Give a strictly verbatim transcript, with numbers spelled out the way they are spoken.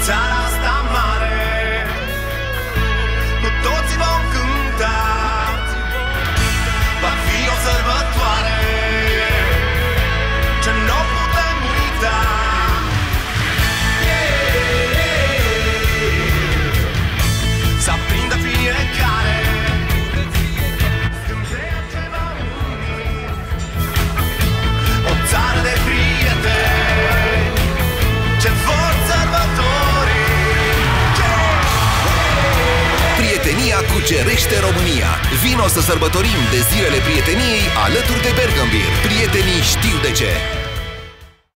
țara asta mare, cu toții vom cânta, va fi o sărbătoare ce nu putem uita. Să aprindă fiecare scânteia ce va uni o țară de prieteni ce vor sărbători. Prietenia cucerește România. Vino să sărbătorim de zilele prieteniei alături de Bergambir. Prietenii știu de ce.